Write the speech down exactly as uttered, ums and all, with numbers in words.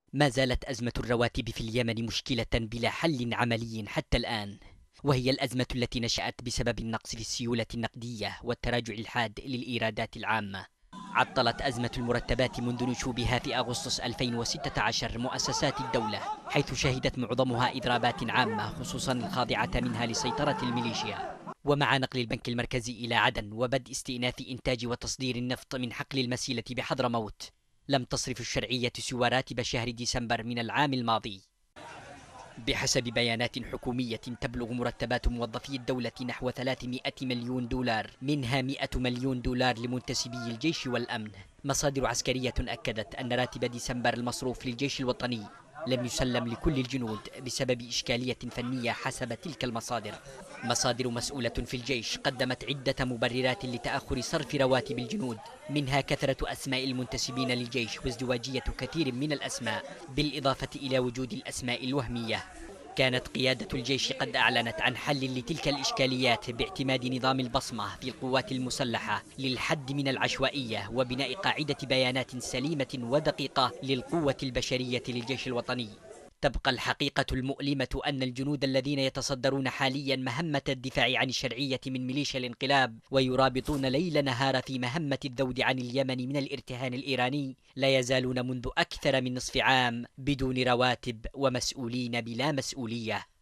ما زالت أزمة الرواتب في اليمن مشكلة بلا حل عملي حتى الآن، وهي الأزمة التي نشأت بسبب النقص في السيولة النقدية والتراجع الحاد للإيرادات العامة. عطلت أزمة المرتبات منذ نشوبها في أغسطس ألفين وستة عشر مؤسسات الدولة، حيث شهدت معظمها إضرابات عامة خصوصا الخاضعة منها لسيطرة الميليشيا. ومع نقل البنك المركزي إلى عدن وبدء استئناف إنتاج وتصدير النفط من حقل المسيلة بحضرموت، لم تصرف الشرعية سوى راتب شهر ديسمبر من العام الماضي. بحسب بيانات حكومية، تبلغ مرتبات موظفي الدولة نحو ثلاثمائة مليون دولار، منها مائة مليون دولار لمنتسبي الجيش والأمن. مصادر عسكرية أكدت أن راتب ديسمبر المصروف للجيش الوطني لم يسلم لكل الجنود بسبب إشكالية فنية حسب تلك المصادر. مصادر مسؤولة في الجيش قدمت عدة مبررات لتأخر صرف رواتب الجنود، منها كثرة أسماء المنتسبين للجيش وازدواجية كثير من الأسماء، بالإضافة إلى وجود الأسماء الوهمية. كانت قيادة الجيش قد أعلنت عن حل لتلك الإشكاليات باعتماد نظام البصمة في القوات المسلحة للحد من العشوائية وبناء قاعدة بيانات سليمة ودقيقة للقوة البشرية للجيش الوطني. تبقى الحقيقة المؤلمة أن الجنود الذين يتصدرون حاليا مهمة الدفاع عن الشرعية من ميليشيا الانقلاب ويرابطون ليل نهار في مهمة الذود عن اليمن من الارتهان الإيراني، لا يزالون منذ أكثر من نصف عام بدون رواتب ومسؤولين بلا مسؤولية.